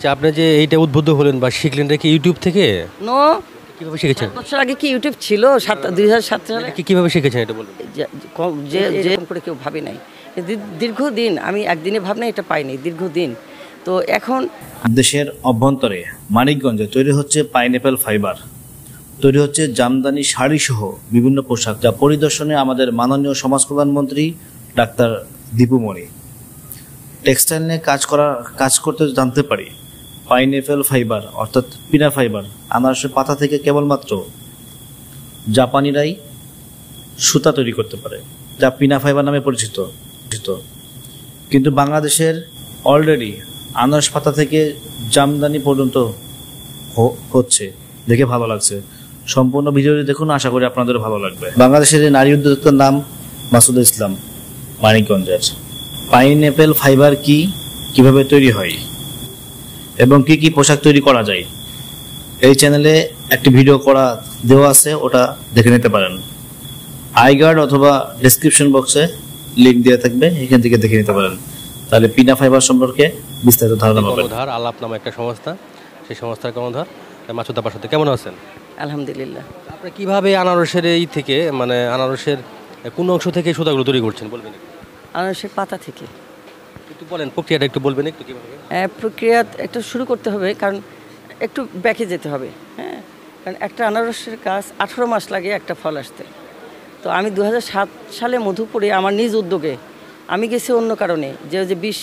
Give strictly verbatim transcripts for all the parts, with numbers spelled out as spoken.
আচ্ছা, আপনি যে এইটা উদ্বুদ্ধ হলেন বা শিখলেন এটা কি ইউটিউব থেকে? নো, কিভাবে শিখেছেন? সাত বছর আগে কি ইউটিউব ছিল? সাত দুই হাজার সাত সালে কি কিভাবে শিখেছেন এটা বলুন। যে যে যেরকম করে কেউ ভাবে নাই। দীর্ঘদিন আমি একদিনে ভাবনা এটা পাইনি, দীর্ঘদিন। তো এখন দেশের অভ্যন্তরে মানিকগঞ্জে তৈরি হচ্ছে পাইনঅ্যাপেল ফাইবার, তৈরি হচ্ছে জামদানি শাড়ি সহ বিভিন্ন পোশাক, যা পরিদর্শনে আমাদের মাননীয় সমাজ কল্যাণমন্ত্রী ডাক্তার দীপু মনি। টেক্সটাইল নিয়ে কাজ করা কাজ করতে জানতে পারি পাইনঅ্যাপেল ফাইবার অর্থাৎ পিনা ফাইবার আনারসের পাতা থেকে কেবলমাত্র জাপানিরাই সুতা তৈরি করতে পারে, যা পিনা ফাইবার নামে পরিচিত। কিন্তু বাংলাদেশের অলরেডি আনারস পাতা থেকে জামদানি পর্যন্ত হচ্ছে, দেখে ভালো লাগছে। সম্পূর্ণ ভিডিওটি দেখুন, আশা করি আপনাদের ভালো লাগবে। বাংলাদেশের এই নারী উদ্যোক্তার নাম মাসুদা ইসলাম, মানিকগঞ্জের। পাইনঅ্যাপেল ফাইবার কি, কিভাবে তৈরি হয় এবং কি কি পোশাক তৈরি করা যায়, এই চ্যানেলে একটি ভিডিও করা দেওয়া আছে, ওটা দেখে নিতে পারেন। আই গার্ড অথবা ডেসক্রিপশন বক্সে লিঙ্ক দেওয়া থাকবে, এখান থেকে দেখে নিতে পারেন। তাহলে পিনা ফাইবার সম্পর্কে বিস্তারিত ধারণা পাবেন। কর্ণধার আলাপ নামে একটা সংস্থা, সেই সংস্থার কর্ণধার মাসুদ আপার সাথে কেমন আছেন? আলহামদুলিল্লাহ। আপনি কিভাবে আনারসের এই থেকে মানে আনারসের কোন অংশ থেকে সুতাগুলো তৈরি করছেন বলবেন? আনারসের পাতা থেকে। একটু বলেন প্রক্রিয়াটা, একটু বলবেন একটু কিভাবে? হ্যাঁ, প্রক্রিয়া একটু শুরু করতে হবে, কারণ একটু ব্যাকে যেতে হবে। হ্যাঁ, কারণ একটা আনারসের গাছ আঠেরো মাস লাগে একটা ফল আসতে। তো আমি দু হাজার সাত সালে মধুপুরে আমার নিজ উদ্যোগে আমি গেছি অন্য কারণে, যে যে বিষ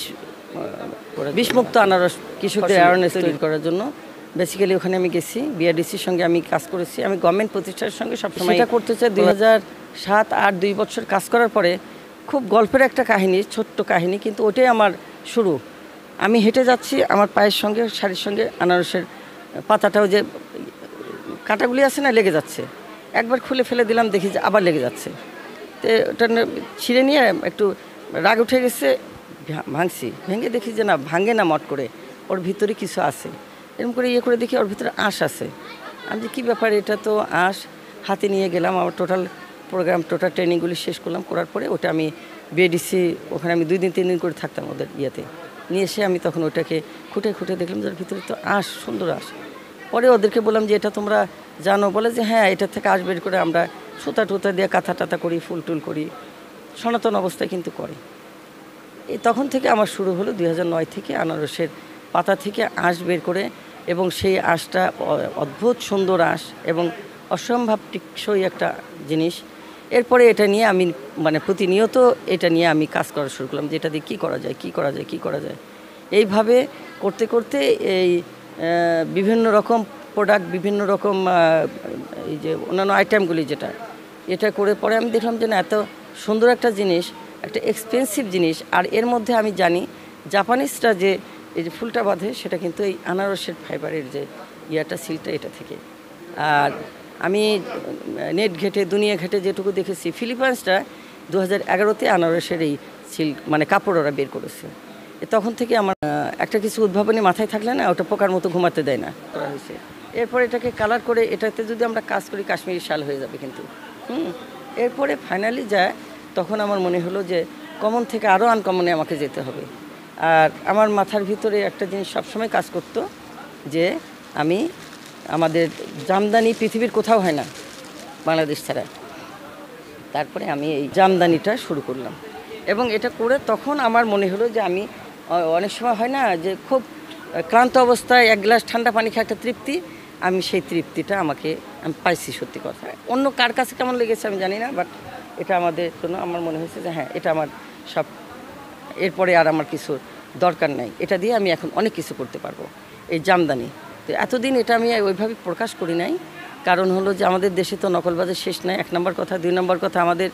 বিষমুক্ত আনারস কৃষকদের অ্যাওয়ারনেস তৈরি করার জন্য। বেসিক্যালি ওখানে আমি গেছি, বিআরডিসির সঙ্গে আমি কাজ করেছি। আমি গভর্নমেন্ট প্রতিষ্ঠানের সঙ্গে সবসময় এটা করতে চাই। দুই হাজার সাত আট দুই বছর কাজ করার পরে খুব গল্পের একটা কাহিনী, ছোট্ট কাহিনী, কিন্তু ওটাই আমার শুরু। আমি হেঁটে যাচ্ছি, আমার পায়ের সঙ্গে শাড়ির সঙ্গে আনারসের পাতাটাও যে কাঁটাগুলি আছে না, লেগে যাচ্ছে। একবার খুলে ফেলে দিলাম, দেখি যে আবার লেগে যাচ্ছে। তো ওটা ছিঁড়ে নিয়ে একটু রাগ উঠে গেছে, ভাঙছি। ভেঙে দেখি যে না, ভাঙে না, মট করে ওর ভিতরে কিছু আছে। এরকম করে ইয়ে করে দেখি ওর ভিতরে আঁশ আছে। আমি যে কী ব্যাপার, এটা তো আঁশ। হাতে নিয়ে গেলাম, আমার টোটাল প্রোগ্রাম, টোটাল ট্রেনিংগুলি শেষ করলাম। করার পরে ওটা আমি বিএডিসি, ওখানে আমি দুই দিন তিন দিন করে থাকতাম ওদের ইয়েতে। নিয়ে এসে আমি তখন ওটাকে খুঁটে খুঁটে দেখলাম যে ওর ভিতরে তো আঁশ, সুন্দর আঁশ। পরে ওদেরকে বললাম যে এটা তোমরা জানো? বলে যে হ্যাঁ, এটা থেকে আঁশ বের করে আমরা সুতা টুতা দিয়ে কাঁথা টাথা করি, ফুল টুল করি, সনাতন অবস্থায় কিন্তু করে। এই তখন থেকে আমার শুরু হলো দুই হাজার নয় থেকে আনারসের পাতা থেকে আঁশ বের করে, এবং সেই আঁশটা অদ্ভুত সুন্দর আঁশ এবং অসম্ভব টিকসই একটা জিনিস। এরপরে এটা নিয়ে আমি মানে প্রতিনিয়ত এটা নিয়ে আমি কাজ করা শুরু করলাম, যে এটা দিয়ে কী করা যায়, কী করা যায়, কী করা যায়। এইভাবে করতে করতে এই বিভিন্ন রকম প্রোডাক্ট, বিভিন্ন রকম এই যে অন্যান্য আইটেমগুলি, যেটা এটা করে পরে আমি দেখলাম যে না, এত সুন্দর একটা জিনিস, একটা এক্সপেন্সিভ জিনিস, আর এর মধ্যে আমি জানি জাপানিজরা যে এই যে ফুলটা বাঁধে, সেটা কিন্তু এই আনারসের ফাইবারের যে ইয়াটা, সিলটা, এটা থেকে। আর আমি নেট ঘেটে, দুনিয়া ঘেটে যেটুকু দেখেছি, ফিলিপাইন্সটা দু হাজার এগারোতে আনারসের এই সিল্ক মানে কাপড় ওরা বের করেছে। তখন থেকে আমার একটা কিছু উদ্ভাবনী মাথায় থাকলে না, ওটা পোকার মতো ঘুমাতে দেয় না, করা হয়েছে। এরপর এটাকে কালার করে, এটাতে যদি আমরা কাজ করি কাশ্মীরি শাল হয়ে যাবে কিন্তু। হুম এরপরে ফাইনালি যায়, তখন আমার মনে হলো যে কমন থেকে আরও আনকমনে আমাকে যেতে হবে। আর আমার মাথার ভিতরে একটা জিনিস সবসময় কাজ করতো, যে আমি আমাদের জামদানি পৃথিবীর কোথাও হয় না বাংলাদেশ ছাড়া। তারপরে আমি এই জামদানিটা শুরু করলাম, এবং এটা করে তখন আমার মনে হলো যে আমি অনেক সময় হয় না যে খুব ক্লান্ত অবস্থায় এক গ্লাস ঠান্ডা পানি খেয়ে একটা তৃপ্তি, আমি সেই তৃপ্তিটা আমাকে আমি পাইছি। সত্যি কথা, অন্য কার কাছে কেমন লেগেছে আমি জানি না, বাট এটা আমাদের জন্য আমার মনে হয়েছে যে হ্যাঁ, এটা আমার সব, এরপরে আর আমার কিছু দরকার নাই, এটা দিয়ে আমি এখন অনেক কিছু করতে পারবো। এই জামদানি তো এতদিন এটা আমি ওইভাবে প্রকাশ করি নাই, কারণ হলো যে আমাদের দেশে তো নকলবাজের শেষ নাই, এক নম্বর কথা। দুই নম্বর কথা, আমাদের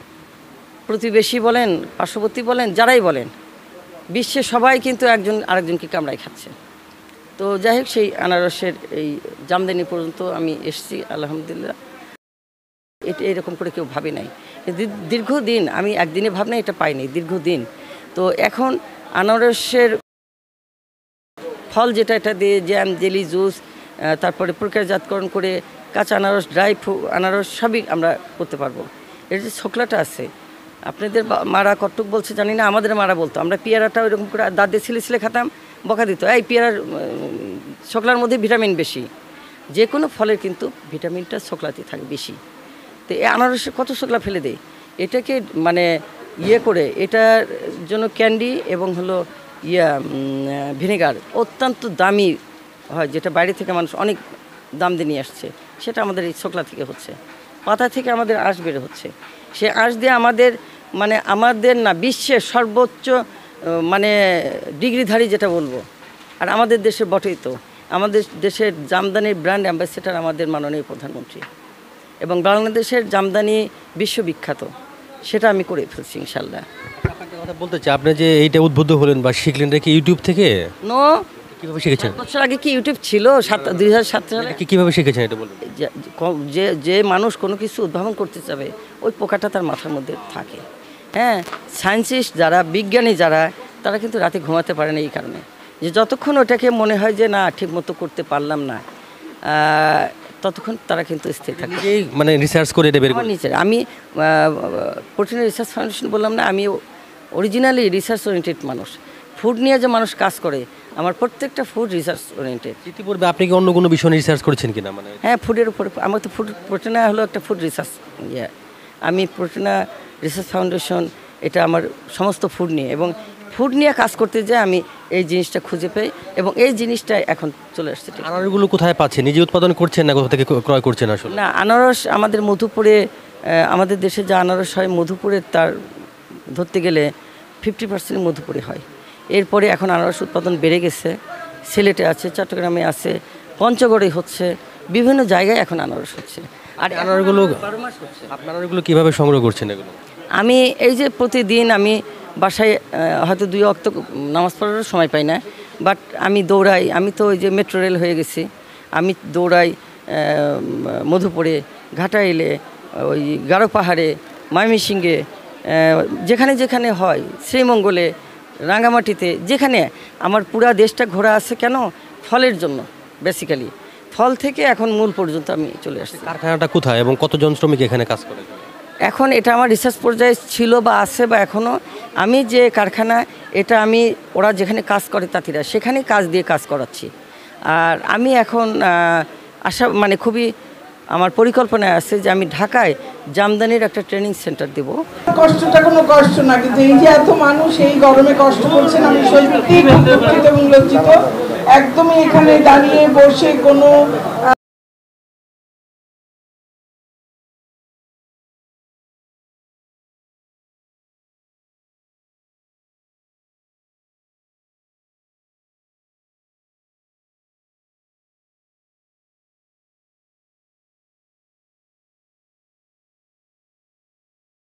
প্রতিবেশী বলেন, পার্শ্ববর্তী বলেন, যারাই বলেন, বিশ্বে সবাই কিন্তু একজন আরেকজনকে কামড়াই খাচ্ছে। তো যাই হোক, সেই আনারসের এই জামদানি পর্যন্ত আমি এসেছি, আলহামদুলিল্লাহ। এটা এরকম করে কেউ ভাবে নাই, দীর্ঘদিন আমি একদিনে ভাবনা এটা পাইনি, দীর্ঘদিন। তো এখন আনারসের ফল যেটা, এটা দিয়ে জ্যাম, জেলি, জুস, তারপরে প্রক্রিয়াজাতকরণ করে কাঁচা আনারস, ড্রাই আনারস সবই আমরা করতে পারবো। এর যে ছোকলাটা আছে, আপনাদের মারা কটুক বলছে জানি না, আমাদের মারা বলতো, আমরা পেয়ারাটা ওইরকম করে দাঁত দিয়ে ছিলে ছিলে খেতাম, বকা দিত, এই পেয়ারার ছোকলার মধ্যে ভিটামিন বেশি। যে কোনো ফলের কিন্তু ভিটামিনটা ছোকলাতে থাকে বেশি। তো এই আনারসে কত ছোকলা ফেলে দেয়, এটাকে মানে ইয়ে করে এটার জন্য ক্যান্ডি এবং হলো ইয়া ভিনেগার অত্যন্ত দামি হয়, যেটা বাইরে থেকে মানুষ অনেক দাম দিয়ে নিয়ে আসছে, সেটা আমাদের এই ছোকলা থেকে হচ্ছে, পাতা থেকে আমাদের আঁশ বের হচ্ছে। সে আঁশ দিয়ে আমাদের মানে আমাদের না বিশ্বের সর্বোচ্চ মানে ডিগ্রিধারী যেটা বলবো, আর আমাদের দেশের বটেই তো, আমাদের দেশের জামদানির ব্র্যান্ড অ্যাম্বাসেডর আমাদের মাননীয় প্রধানমন্ত্রী, এবং বাংলাদেশের জামদানি বিশ্ববিখ্যাত, সেটা আমি করে ফেলছি ইনশাল্লাহ। আপনাকে কথা বলতে চাই, আপনি যে এইটা উদ্বুদ্ধ হলেন বা শিখলেন এটা কি ইউটিউব থেকে? নো, কীভাবে শিখেছেন? সাত বছর আগে কি ইউটিউব ছিল? সাত দুই হাজার সাত সালে কি কীভাবে শিখেছেন এটা বলুন। যে- যে যে মানুষ কোনো কিছু উদ্ভাবন করতে চাবে, ওই পোকাটা তার মাথার মধ্যে থাকে। হ্যাঁ, সায়েন্সিস্ট যারা, বিজ্ঞানী যারা, তারা কিন্তু রাতে ঘুমাতে পারে না এই কারণে, যে যতক্ষণ ওটাকে মনে হয় যে না ঠিক মতো করতে পারলাম না, আহ, ততক্ষণ তারা কিন্তু স্থির থাকে। নিজেই মানে রিসার্চ করে এটা বের আমার করেন? নিচে আমি প্রোটিন রিসার্চ ফাউন্ডেশন বললাম না, আমি অরিজিনালি রিসার্চ ওরিয়েন্টেড মানুষ। ফুড নিয়ে যে মানুষ কাজ করে, আমার প্রত্যেকটা ফুড রিসার্চ ওরিয়েন্টেড। ইতিপূর্বে আপনি কি অন্য কোনো বিষয় নিয়ে রিসার্চ করেছেন কিনা? মানে হ্যাঁ, ফুডের উপরে আমার তো ফুড প্রোটিনা হলো একটা ফুড রিসার্চ ইয়ে। আমি প্রোটিনা রিসার্চ ফাউন্ডেশন, এটা আমার সমস্ত ফুড নিয়ে, এবং ফুড নিয়ে কাজ করতে যেয়ে আমি এই জিনিসটা খুঁজে পাই, এবং এই জিনিসটা এখন চলে আসছে। আনারগুলো কোথায় পাচ্ছেন? নিজে উৎপাদন করছেন না কোথা থেকে ক্রয় করছেন আসলে? না, আনারস আমাদের মধুপুরে, আহ, আমাদের দেশে যে আনারস হয় মধুপুরে, তার ধরতে গেলে ফিফটি পার্সেন্ট মধুপুরে হয়। এরপরে এখন আনারস উৎপাদন বেড়ে গেছে, সিলেটে আছে, চট্টগ্রামে আছে, পঞ্চগড়ে হচ্ছে, বিভিন্ন জায়গায় এখন আনারস হচ্ছে। আর আনারগুলো বারো মাস হচ্ছে। আপনার আনারগুলো কীভাবে সংগ্রহ করছেন এগুলো? আমি এই যে প্রতিদিন আমি বাসায় আহ, হয়তো দুই ওয়াক্ত নামাজ পড়ারও সময় পাই না, বাট আমি দৌড়াই। আমি তো ওই যে মেট্রো রেল হয়ে গেছি, আমি দৌড়াই আহ, মধুপুরে, ঘাটাইলে, ওই গারো পাহাড়ে, ময়মনসিংহে, আহ, যেখানে যেখানে হয়, শ্রীমঙ্গলে, রাঙ্গামাটিতে, যেখানে আমার পুরা দেশটা ঘোরা আছে। কেন? ফলের জন্য বেসিক্যালি। ফল থেকে এখন মূল পর্যন্ত আমি চলে আসছি। কারখানাটা কোথায় এবং কতজন শ্রমিক এখানে কাজ করে? এখন এটা আমার রিসার্চ পর্যায়ে ছিল বা আছে বা এখনও, আমি যে কারখানা, এটা আমি ওরা যেখানে কাজ করে তাঁতিরা, সেখানেই কাজ দিয়ে কাজ করাচ্ছি। আর আমি এখন আহ, আশা মানে খুবই আমার পরিকল্পনায় আছে যে আমি ঢাকায় জামদানির একটা ট্রেনিং সেন্টার দেব। কষ্টটা কোনো কষ্ট না, কিন্তু এই যে এত মানুষ এই গরমে কষ্ট করছেন, আমি সত্যি খুব দুঃখিত এবং লজ্জিত। একদমই এখানে দাঁড়িয়ে বসে কোনো